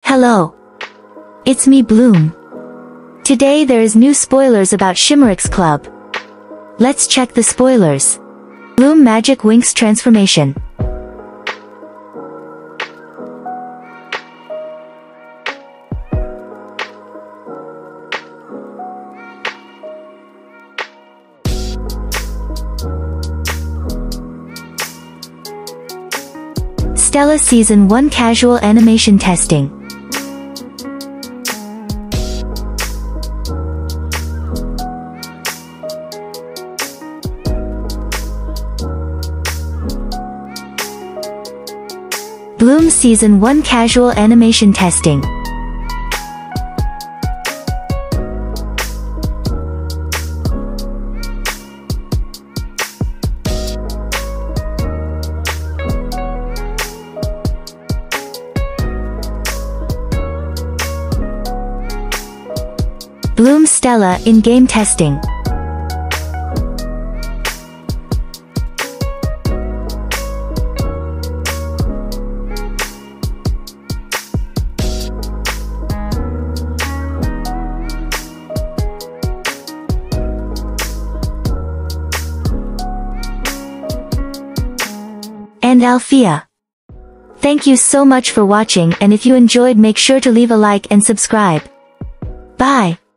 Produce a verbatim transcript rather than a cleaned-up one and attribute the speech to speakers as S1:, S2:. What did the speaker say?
S1: Hello. It's me, Bloom. Today there is new spoilers about Shymerix Club. Let's check the spoilers. Bloom Magic Winx Transformation. Stella Season one Casual Animation Testing. Bloom Season one Casual Animation Testing. Bloom Stella in-game testing. And Althea. Thank you so much for watching, and if you enjoyed, make sure to leave a like and subscribe. Bye.